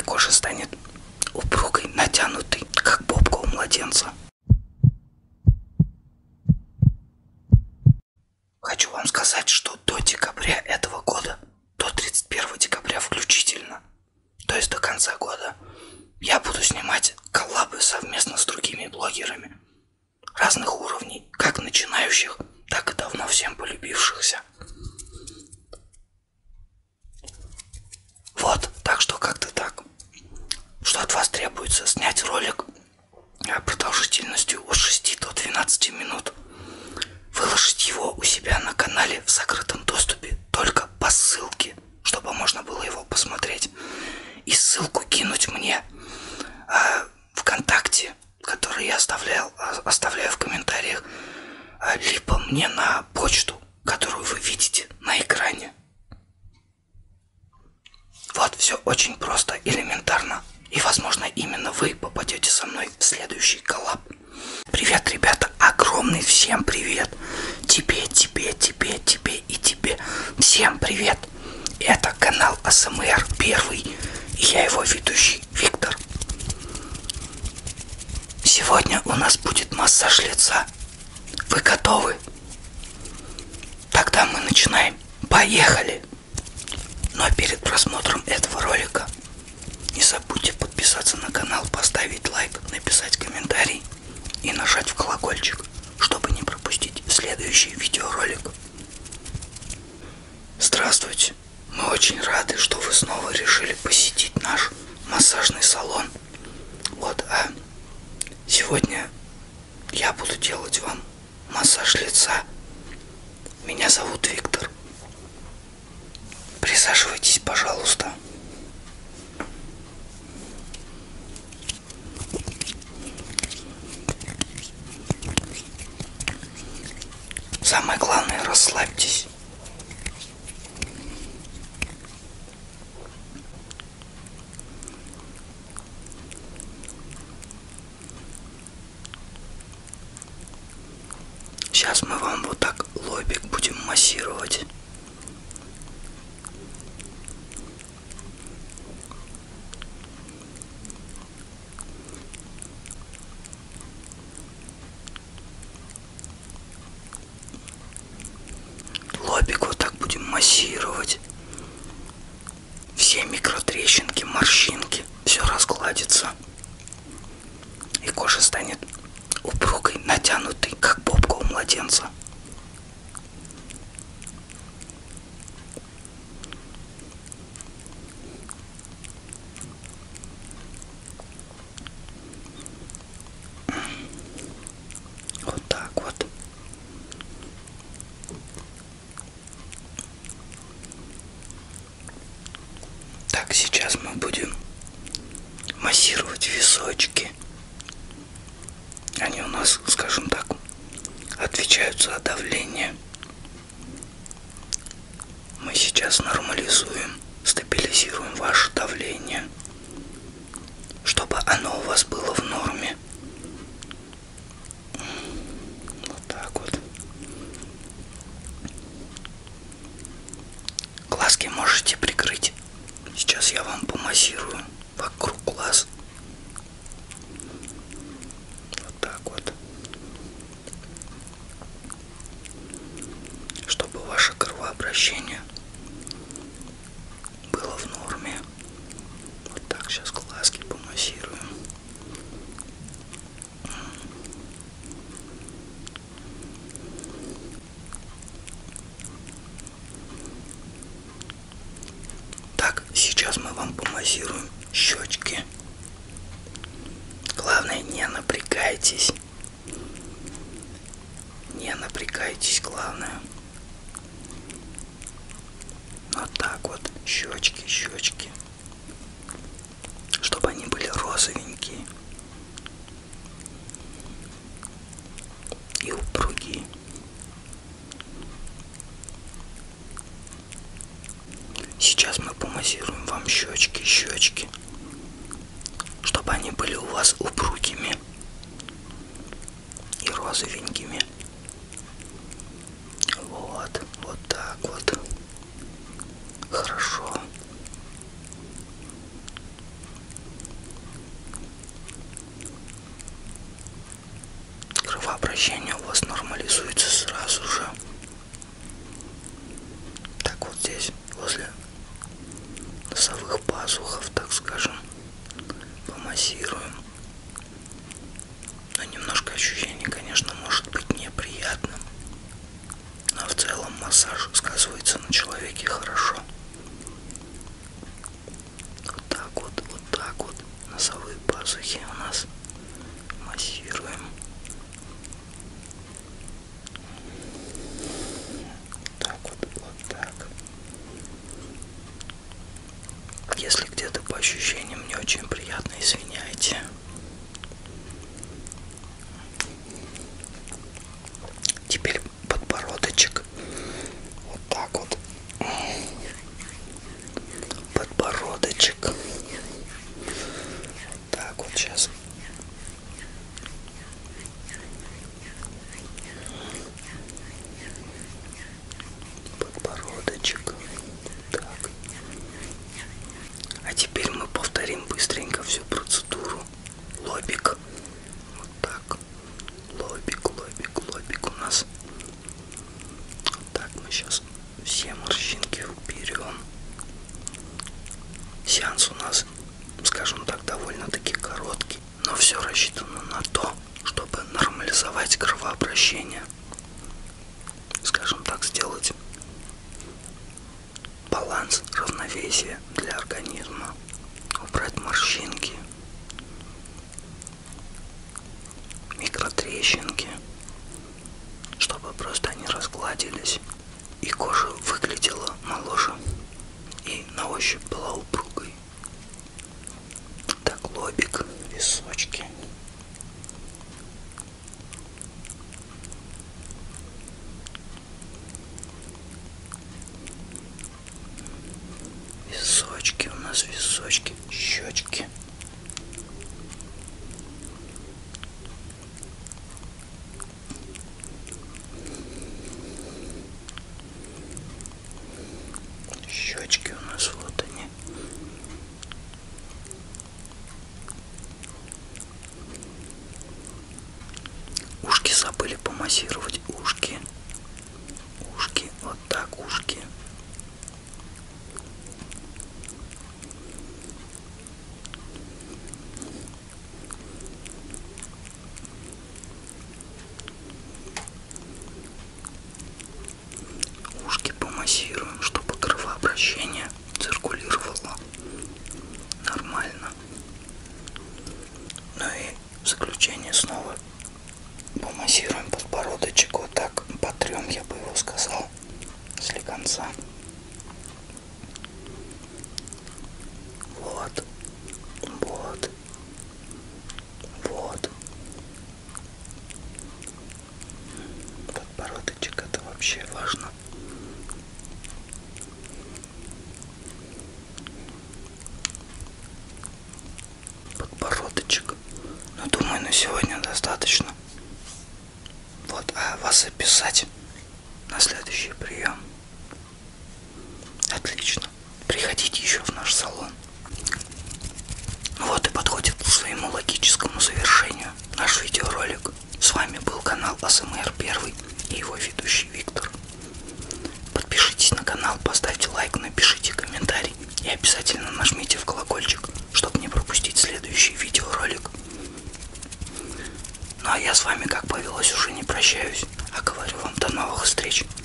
кожа станет упругой, натянутой, как попка у младенца. Хочу вам сказать, что до декабря этого года, до 31 декабря включительно, то есть до конца года, я буду снимать коллабы совместно с другими блогерами разных уровней, как начинающих, так и давно всем полюбившихся. Вот, так что как-то так. Что от вас требуется? Снять ролик продолжительностью от 6 до 12 минут. Выложить его у себя на канале в закрытом доступе только по ссылке, чтобы можно было его посмотреть. И ссылку кинуть мне ВКонтакте, который я оставляю в комментариях, либо мне на почту, которую вы видите на экране. Вот, все очень просто, элементарно. И, возможно, именно вы попадете со мной в следующий коллаб. Привет, ребята, огромный всем привет. Тебе и тебе. Всем привет. Это канал АСМР первый, и я его ведущий Виктор. Сегодня у нас будет массаж лица. Вы готовы? Тогда мы начинаем. Поехали! Но перед просмотром этого ролика не забудьте подписаться на канал, поставить лайк, написать комментарий и нажать в колокольчик, чтобы не пропустить следующий видеоролик. Здравствуйте! Мы очень рады, что вы снова решили посетить наш массажный салон. Вот, сегодня я буду делать вам массаж лица. Меня зовут Виктор. Присаживайтесь, пожалуйста. Самое главное, расслабьтесь. Сейчас мы вам вот так лобик будем массировать. Лобик вот так будем массировать. Все микротрещинки, морщинки, все разгладится. И кожа станет упругой, натянутой, как попка у младенца. Вот так вот. Так, сейчас мы будем массировать височки. Они у нас, скажем так, отвечают за давление. Мы сейчас нормализуем, стабилизируем ваше давление, чтобы оно у вас было в норме. Вот так вот. Глазки можете прикрыть. Сейчас я вам помассирую вокруг глаз. Вот так вот. Чтобы ваше кровообращение было в норме. Вот так сейчас глазки помассируем. Так, сейчас мы вам помассируем щечки. Главное, не напрягайтесь. Не напрягайтесь, главное. Вот так вот, щечки, чтобы они были розовенькие и упругие. Сейчас мы помассируем вам щечки, чтобы они были у вас упругими и розовенькими. Вот, вот так вот. Хорошо. кровообращение у вас нормализуется сразу же. Так вот здесь, возле носовых пазухов, так скажем, помассируем. Но немножко ощущение, конечно, может быть неприятным, но в целом массаж сказывается на человеке хорошо. Вот так вот, носовые пазухи у нас массируем. Вот так. Если где-то по ощущениям не очень приятно, извиняйте. Теперь подбородочек. Вот так вот. Подбородочек. Так вот сейчас. Подбородочек. Так. А теперь мы повторим быстренько всю процедуру. Лобик. Вот так. Лобик у нас. Вот так мы сейчас все морщинки уберем. Сеанс у нас, скажем так, довольно-таки короткий, но все рассчитано на то, чтобы нормализовать кровообращение. Скажем так, сделать баланс, равновесие для организма, убрать морщинки, микротрещинки, чтобы просто они разгладились и кожа выглядела моложе и на ощупь была упругой. Так, лобик, височки. Височки у нас, височки, щечки. Щечки у нас, вот они. Ушки забыли помассировать, ушки. Ушки, вот так, ушки. Ушки помассируем, чтобы кровообращение циркулировало нормально. Ну и в заключение снова помассируем подбородочек, вот так потрем, я бы его сказал, слегонца. Вот. Подбородочек, это вообще важно. Подбородочек. Ну, думаю, на сегодня достаточно. Вот, а вас записать на следующий прием. Отлично. Приходите еще в наш салон. Вот и подходит к своему логическому завершению наш видеоролик. С вами был канал АСМР Первый и его ведущий Виктор. Подпишитесь на канал, поставьте лайк, напишите комментарий и обязательно нажмите в колокольчик, чтобы не пропустить следующий видеоролик. Ну а я с вами, как повелось, уже не прощаюсь, а говорю вам до новых встреч.